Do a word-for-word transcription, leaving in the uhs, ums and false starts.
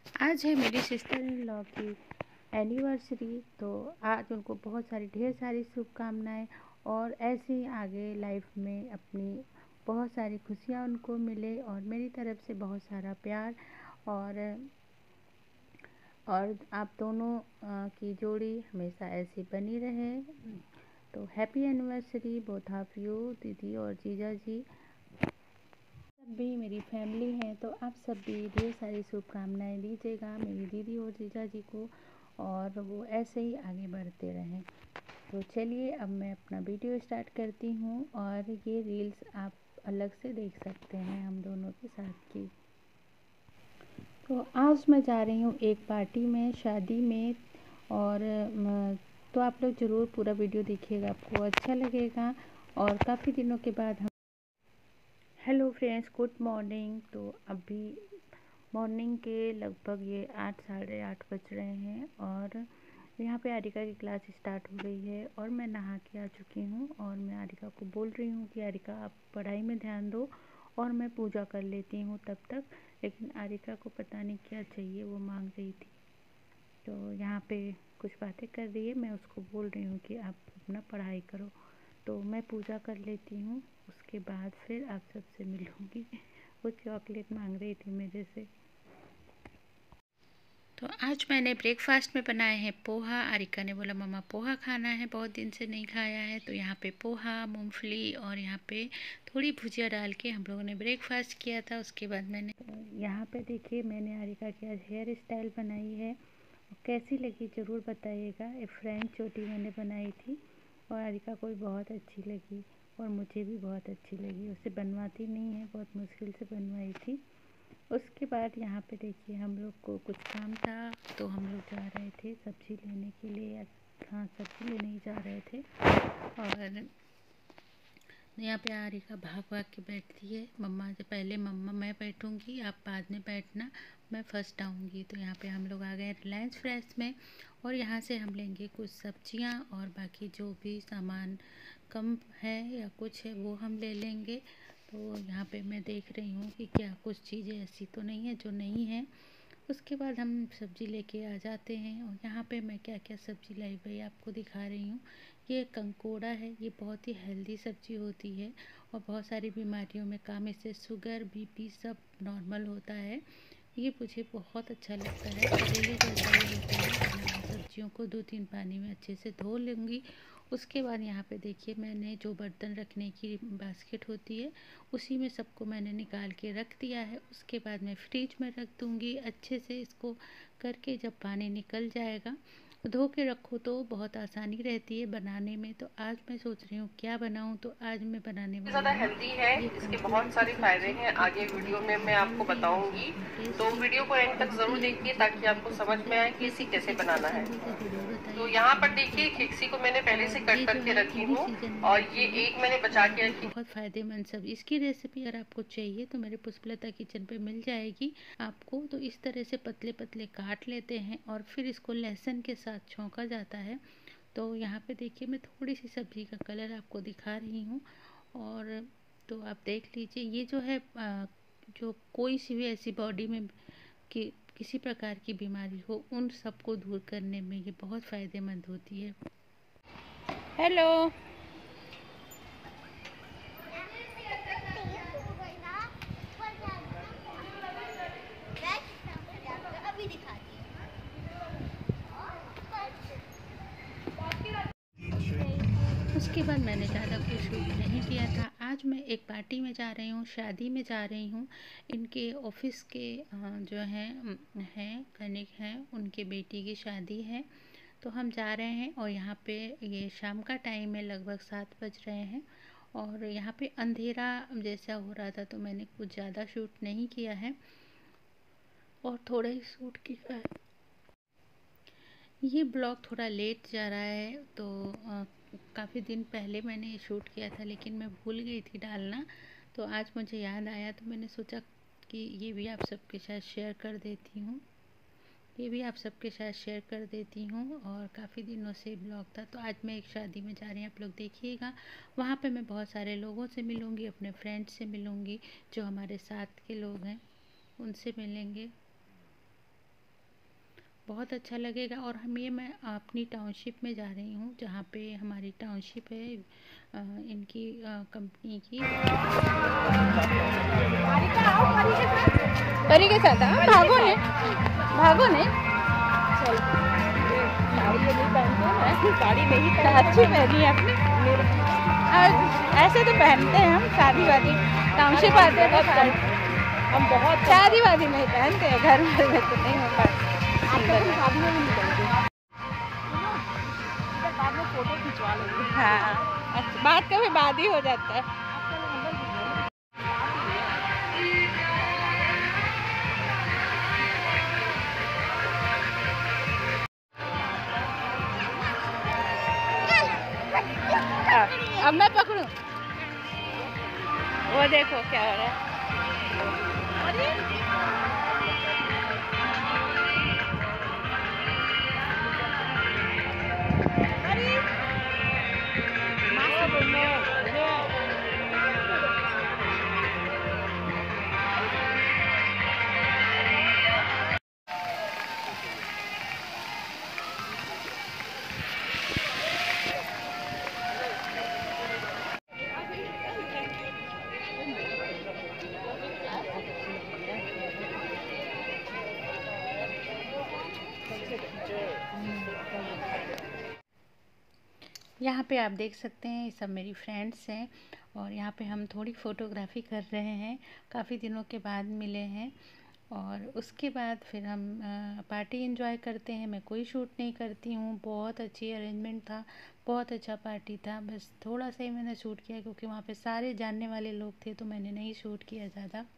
आज है मेरी सिस्टर इन लॉ की एनिवर्सरी। तो आज उनको बहुत सारी ढेर सारी शुभकामनाएं और ऐसे ही आगे लाइफ में अपनी बहुत सारी खुशियां उनको मिले और मेरी तरफ से बहुत सारा प्यार और और आप दोनों की जोड़ी हमेशा ऐसी बनी रहे। तो happy anniversary both of you, दीदी और जीजा जी। सब भी मेरी फैमिली है तो आप सब भी ढेर सारी शुभकामनाएं दीजिएगा मेरी दीदी और जीजा जी को, और वो ऐसे ही आगे बढ़ते रहें। तो चलिए अब मैं अपना वीडियो स्टार्ट करती हूँ और ये रील्स आप अलग से देख सकते हैं हम दोनों के साथ की। तो आज मैं जा रही हूँ एक पार्टी में, शादी में, और तो आप लोग ज़रूर पूरा वीडियो देखिएगा, आपको अच्छा लगेगा। और काफ़ी दिनों के बाद हम हेलो फ्रेंड्स, गुड मॉर्निंग। तो अभी मॉर्निंग के लगभग ये आठ साढ़े आठ बज रहे हैं और यहाँ पे आरिका की क्लास स्टार्ट हो गई है और मैं नहा के आ चुकी हूँ। और मैं आरिका को बोल रही हूँ कि आरिका आप पढ़ाई में ध्यान दो और मैं पूजा कर लेती हूँ तब तक। लेकिन आरिका को पता नहीं क्या चाहिए, वो मांग रही थी। तो यहाँ पे कुछ बातें कर रही है, मैं उसको बोल रही हूँ कि आप अपना पढ़ाई करो। तो मैं पूजा कर लेती हूँ, उसके बाद फिर आप सबसे मिलूँगी। वो चॉकलेट मांग रही थी मेरे से। तो आज मैंने ब्रेकफास्ट में बनाए हैं पोहा। आरिका ने बोला मम्मा पोहा खाना है, बहुत दिन से नहीं खाया है। तो यहाँ पे पोहा, मूंगफली और यहाँ पे थोड़ी भुजिया डाल के हम लोगों ने ब्रेकफास्ट किया था। उसके बाद मैंने तो यहाँ पे देखिए मैंने आरिका की आज हेयर स्टाइल बनाई है, कैसी लगी ज़रूर बताइएगा। एक फ्रेंच चोटी मैंने बनाई थी और आरिका को भी बहुत अच्छी लगी और मुझे भी बहुत अच्छी लगी। उसे बनवाती नहीं है, बहुत मुश्किल से बनवाई थी। उसके बाद यहाँ पे देखिए हम लोग को कुछ काम था तो हम लोग जा रहे थे सब्ज़ी लेने के लिए। हाँ, सब्ज़ी लेने ही जा रहे थे। और यहाँ पे आरिका भाग भाग के बैठती है, मम्मा से पहले मम्मा मैं बैठूँगी, आप बाद में बैठना, मैं फ़र्स्ट आऊँगी। तो यहाँ पे हम लोग आ गए रिलायंस फ्रेश में और यहाँ से हम लेंगे कुछ सब्जियाँ और बाकी जो भी सामान कम है या कुछ है वो हम ले लेंगे। तो यहाँ पे मैं देख रही हूँ कि क्या कुछ चीज़ें ऐसी तो नहीं है जो नहीं है। उसके बाद हम सब्ज़ी लेके आ जाते हैं। और यहाँ पे मैं क्या क्या सब्ज़ी लाई भाई आपको दिखा रही हूँ। ये कंकोड़ा है, ये बहुत ही हेल्दी सब्ज़ी होती है और बहुत सारी बीमारियों में काम, इससे शुगर बीपी सब नॉर्मल होता है। ये मुझे बहुत अच्छा लगता है। करेले जैसा ही होता है। सब्जियों को दो तीन पानी में अच्छे से धो लूँगी। उसके बाद यहाँ पे देखिए मैंने जो बर्तन रखने की बास्केट होती है उसी में सबको मैंने निकाल के रख दिया है। उसके बाद मैं फ्रिज में रख दूँगी अच्छे से। इसको करके जब पानी निकल जाएगा धो के रखो तो बहुत आसानी रहती है बनाने में। तो आज मैं सोच रही हूँ क्या बनाऊँ, तो आज मैं बनाने वाली ज़्यादा हेल्दी है, इसके बहुत सारे फायदे हैं। आगे वीडियो में मैं आपको बताऊंगी, तो वीडियो को एंड तक जरूर देखिए ताकि आपको समझ में आए कि इसे कैसे बनाना है। तो यहाँ पर देखिए खिक्सी को मैंने पहले से कट करके रखी हूँ और ये एक मैंने बचा के रखी। बहुत फायदेमंद सब इसकी रेसिपी अगर आपको चाहिए तो मेरे पुष्पलता किचन पे मिल जाएगी आपको। तो इस तरह से पतले पतले काट लेते हैं और फिर इसको लहसुन के साथ छौंका जाता है। तो यहाँ पे देखिए मैं थोड़ी सी सब्जी का कलर आपको दिखा रही हूँ और तो आप देख लीजिए। ये जो है आ, जो कोई सी भी ऐसी बॉडी में कि किसी प्रकार की बीमारी हो उन सबको दूर करने में ये बहुत फ़ायदेमंद होती है। हेलो, उसके बाद मैंने ज़्यादा कुछ शूट नहीं किया था। आज मैं एक पार्टी में जा रही हूँ, शादी में जा रही हूँ। इनके ऑफिस के जो हैं हैं कनिक हैं, उनके बेटी की शादी है तो हम जा रहे हैं। और यहाँ पे ये शाम का टाइम है, लगभग सात बज रहे हैं और यहाँ पे अंधेरा जैसा हो रहा था तो मैंने कुछ ज़्यादा शूट नहीं किया है और थोड़ा ही शूट किया है। ये ब्लॉग थोड़ा लेट जा रहा है तो काफ़ी दिन पहले मैंने शूट किया था लेकिन मैं भूल गई थी डालना। तो आज मुझे याद आया तो मैंने सोचा कि ये भी आप सबके साथ शेयर कर देती हूँ ये भी आप सबके साथ शेयर कर देती हूँ। और काफ़ी दिनों से ब्लॉग था तो आज मैं एक शादी में जा रही हूँ, आप लोग देखिएगा। वहाँ पे मैं बहुत सारे लोगों से मिलूँगी, अपने फ्रेंड्स से मिलूँगी, जो हमारे साथ के लोग हैं उनसे मिलेंगे। बहुत अच्छा लगेगा। और हम ये मैं अपनी टाउनशिप में जा रही हूँ, जहाँ पे हमारी टाउनशिप है इनकी कंपनी की। परी के साथ हाँ भागो ने भागो ने चल साड़ी नहीं अच्छी पहनी है आपने। ऐसे तो पहनते हैं हम शादी वादी, टाउनशिप आते हैं तो हम बहुत शादी वादी नहीं पहनते हैं, घर में तो नहीं हो पाता। शादी में नहीं पहनते, बाद में फोटो खिंचवा लेंगे। हाँ अच्छा, बात का भी बाद ही हो जाता है। अब मैं पकड़ूं, वो देखो क्या हो रहा है। यहाँ पे आप देख सकते हैं ये सब मेरी फ्रेंड्स हैं और यहाँ पे हम थोड़ी फ़ोटोग्राफी कर रहे हैं, काफ़ी दिनों के बाद मिले हैं। और उसके बाद फिर हम पार्टी एंजॉय करते हैं। मैं कोई शूट नहीं करती हूँ, बहुत अच्छी अरेंजमेंट था, बहुत अच्छा पार्टी था। बस थोड़ा सा ही मैंने शूट किया क्योंकि वहाँ पे सारे जानने वाले लोग थे, तो मैंने नहीं शूट किया ज़्यादा।